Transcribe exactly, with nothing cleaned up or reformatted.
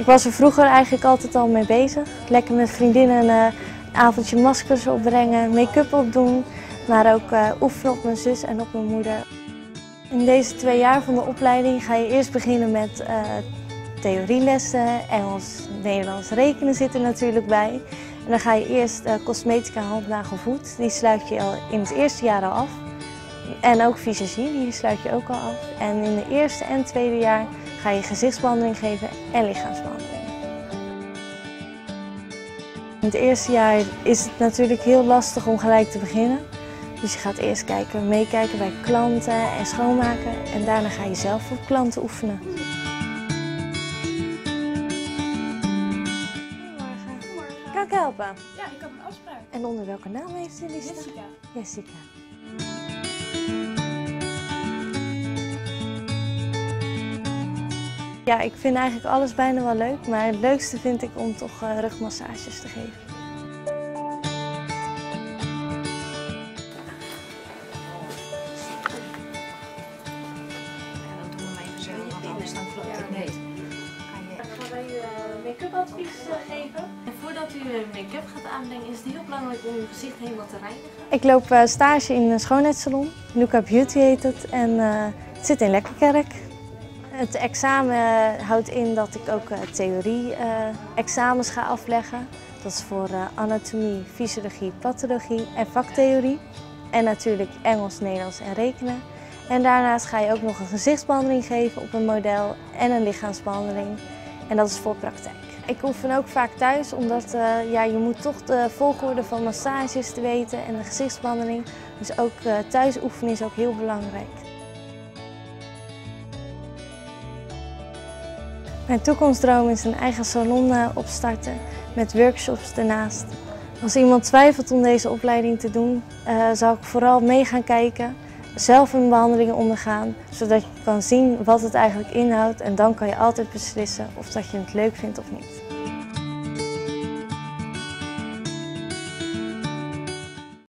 was er vroeger eigenlijk altijd al mee bezig. Lekker met vriendinnen uh, een avondje maskers opbrengen, make-up opdoen. Maar ook uh, oefenen op mijn zus en op mijn moeder. In deze twee jaar van de opleiding ga je eerst beginnen met uh, theorielessen. Engels, Nederlands, rekenen zit er natuurlijk bij. En dan ga je eerst uh, cosmetica, hand, nagel, voet. Die sluit je al in het eerste jaar al af. En ook visagie, die sluit je ook al af. En in het eerste en tweede jaar ga je gezichtsbehandeling geven en lichaamsbehandeling. In het eerste jaar is het natuurlijk heel lastig om gelijk te beginnen. Dus je gaat eerst kijken, meekijken bij klanten en schoonmaken. En daarna ga je zelf op klanten oefenen. Goedemorgen. Goedemorgen. Kan ik helpen? Ja, ik had een afspraak. En onder welke naam heeft u die staan? Jessica. Jessica. Ja, ik vind eigenlijk alles bijna wel leuk, maar het leukste vind ik om toch uh, rugmassages te geven. Ja, dan doen we maar even zo, want anders dan klopt het niet. Dan gaan wij u uh, make-up advies uh, geven. En voordat u make-up gaat aanbrengen is het heel belangrijk om uw gezicht helemaal te reinigen. Ik loop uh, stage in een schoonheidssalon. Luca Beauty heet het en uh, het zit in Lekkerkerk. Het examen houdt in dat ik ook theorie-examens uh, ga afleggen. Dat is voor uh, anatomie, fysiologie, pathologie en vaktheorie. En natuurlijk Engels, Nederlands en rekenen. En daarnaast ga je ook nog een gezichtsbehandeling geven op een model en een lichaamsbehandeling. En dat is voor praktijk. Ik oefen ook vaak thuis, omdat uh, ja, je moet toch de volgorde van massages te weten en de gezichtsbehandeling. Dus ook uh, thuis oefenen is ook heel belangrijk. Mijn toekomstdroom is een eigen salon opstarten met workshops ernaast. Als iemand twijfelt om deze opleiding te doen, uh, zou ik vooral mee gaan kijken, zelf een behandeling ondergaan, zodat je kan zien wat het eigenlijk inhoudt en dan kan je altijd beslissen of dat je het leuk vindt of niet.